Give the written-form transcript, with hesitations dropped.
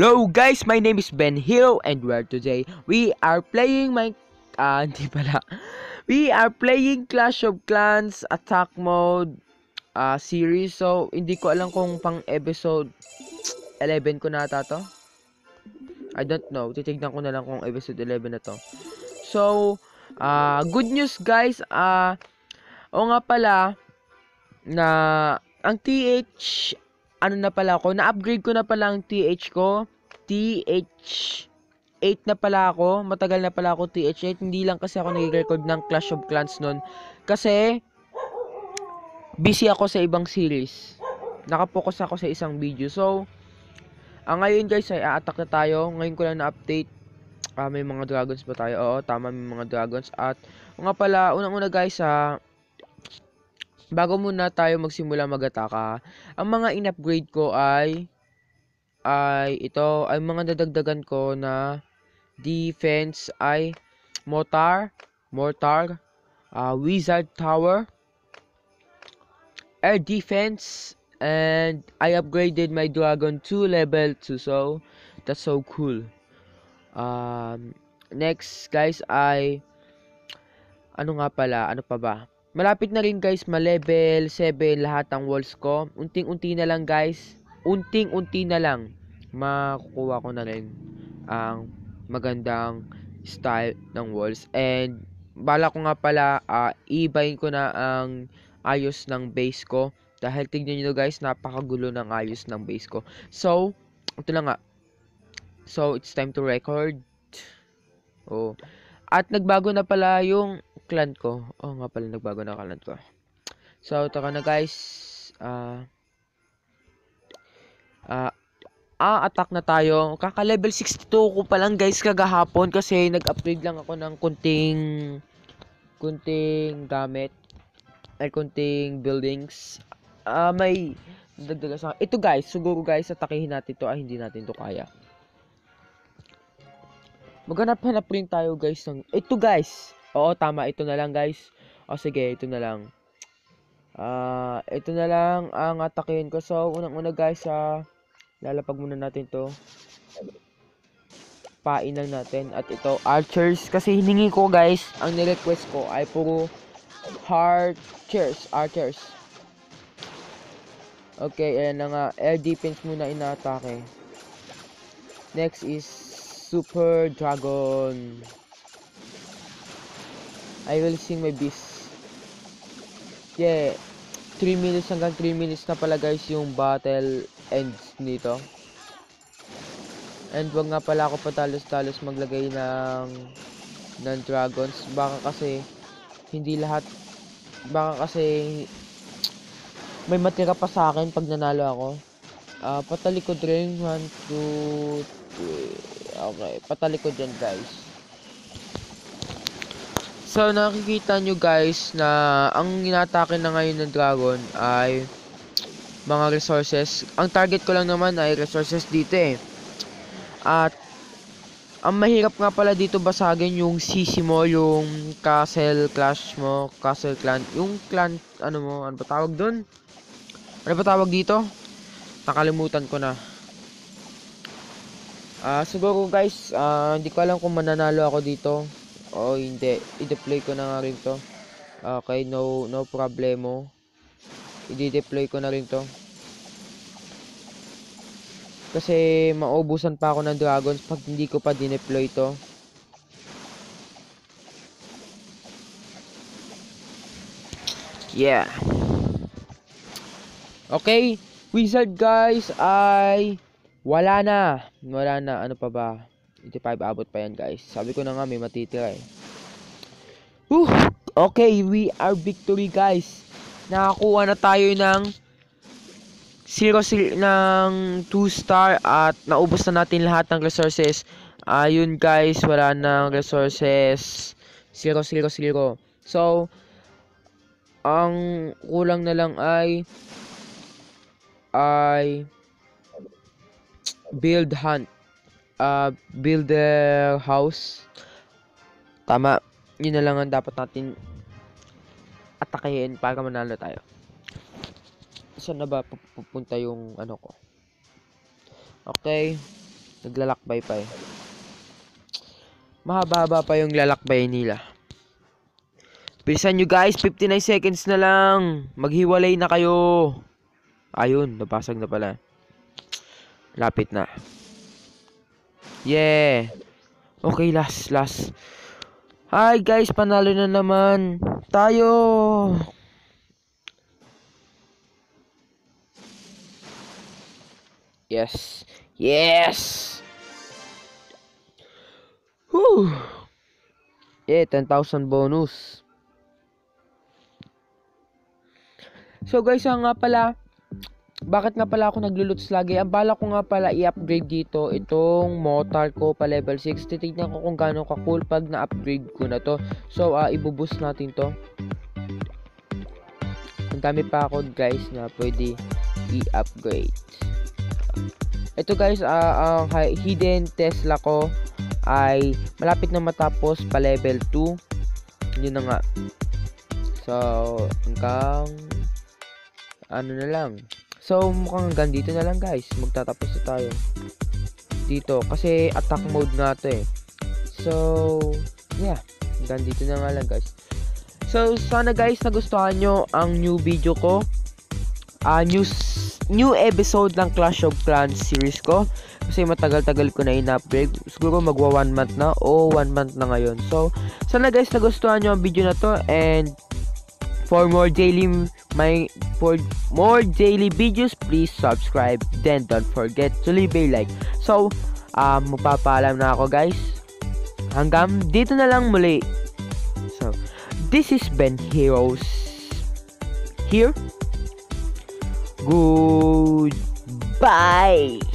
Hello guys, my name is Ben Hill and today we are playing hindi pala. We are playing Clash of Clans Attack Mode series. So, hindi ko alam kung pang episode 11 ko na ata to. I don't know. Titignan ko na lang kung episode 11 na to. So, good news guys. O nga pala na ang TH ano na pala ako, na-upgrade ko na pala ang TH ko. TH8 na pala ako. Matagal na pala ako TH8. Hindi lang kasi ako nag-record ng Clash of Clans nun. Kasi, busy ako sa ibang series. Nakapokus ako sa isang video. So, ngayon guys ay a-attack na tayo. Ngayon ko lang na-update. May mga dragons ba tayo? Oo, tama, may mga dragons. At, nga pala, unang-una guys bago muna tayo magsimula mag-ataka, ang mga in-upgrade ko ay ito, ay mga dadagdagan ko na defense ay mortar, wizard tower, air defense, and I upgraded my dragon to level 2, so that's so cool. Next guys ay ano pa ba? Malapit na rin guys, ma-level 7 lahat ng walls ko. Unting-unti na lang guys. Unting-unti na lang. Makukuha ko na rin ang magandang style ng walls. And bala ko nga pala, iibahin ko na ang ayos ng base ko. Dahil tignan nyo guys, napakagulo ng ayos ng base ko. So, ito lang nga. So, it's time to record. Oh. At nagbago na pala yung clan ko. Oh, nga pala nagbago na clan ko. So, ito ka na guys. Attack na tayo. Kaka-level 62 ko pa lang guys kagahapon kasi nag-upgrade lang ako ng kunting gamit. Ay, kunting buildings. May dagdagan sa... Ito guys, siguro guys, atakihin natin to. Hindi natin to kaya. Maghanap-hanap rin tayo guys ng... Ito guys. Oo, tama. Ito na lang guys. O sige, ito na lang. Ito na lang ang atakihin ko. So, unang-una guys, lalapag muna natin to. Pain lang natin. At ito, archers. Kasi hiningi ko guys, ang nirequest ko ay puro archers. Okay, ayan na nga. Air defense muna inaatake. Next is Super Dragon. I will sing my beast. Yeah. 3 minutes hanggang 3 minutes na pala guys yung battle ends nito. And wag nga pala ako patalos-talos maglagay ng dragons. Baka kasi hindi lahat. Baka kasi may matira pa sa akin pag nanalo ako. Patalikod rin. 1, 2, 3. Okay, patalikod dyan guys. So, nakikita nyo guys na ang inatake na ngayon ng dragon ay mga resources. Ang target ko lang naman ay resources dito eh. At ang mahirap nga pala dito basagin yung CC mo, yung castle clash mo, castle clan. Yung clan, ano ba tawag dun? Ano ba tawag dito? Nakalimutan ko na. Siguro guys, hindi ko alam kung mananalo ako dito o hindi. I-deploy ko na nga rin to. Okay, no problemo. I-deploy ko na rin to. Kasi maubusan pa ako ng dragons pag hindi ko pa dineploy to. Yeah. Okay, wizard guys ay wala na. Ano pa ba? 85 abot pa yan guys. Sabi ko na nga may matitira eh. Okay, we are victory guys. Nakakuha na tayo ng 2 star at naubos na natin lahat ng resources. Ayun guys, wala nang resources. 0. So, ang kulang na lang ay build hunt. Builder house. Tama. Yun na lang ang dapat natin atakehin para manalo tayo. Saan na ba pupunta yung ano ko? Okay. Naglalakbay pa eh. Mahaba-haba pa yung lalakbay nila. Bilisan nyo guys, 59 seconds na lang. Maghiwalay na kayo. Ayun, nabasag na pala. Lapit na. Yeah. Okay, last. Hi guys, panalo na naman tayo. Yes. Whew. Yeah, 10,000 bonus. So guys, nga pala, bakit nga pala ako nagluluts lagi? Ang bala ko nga pala i-upgrade dito itong motor ko pa level 6. Titignan ko kung gaano ka-cool pag na-upgrade ko na to. So, ibuboost natin to. Ang dami pa ako guys na pwede i-upgrade. Ito guys, ang hidden Tesla ko ay malapit na matapos pa level 2. Yun na nga. So, hanggang ano na lang. So, mukhang hanggang dito na lang guys. Magtatapos na tayo dito. Kasi attack mode nga to eh. So, yeah. Hanggang dito na nga lang guys. So, sana guys nagustuhan nyo ang new video ko. New episode ng Clash of Clans series ko. Kasi matagal-tagal ko na in-upgrade. Siguro magwa 1 month na o 1 month na ngayon. So, sana guys nagustuhan nyo ang video na to. And for more daily videos, please subscribe. Then don't forget to leave a like. So, magpapaalam na ako guys. Hanggang dito na lang muli. So, this is Ben Heroes here. Goodbye.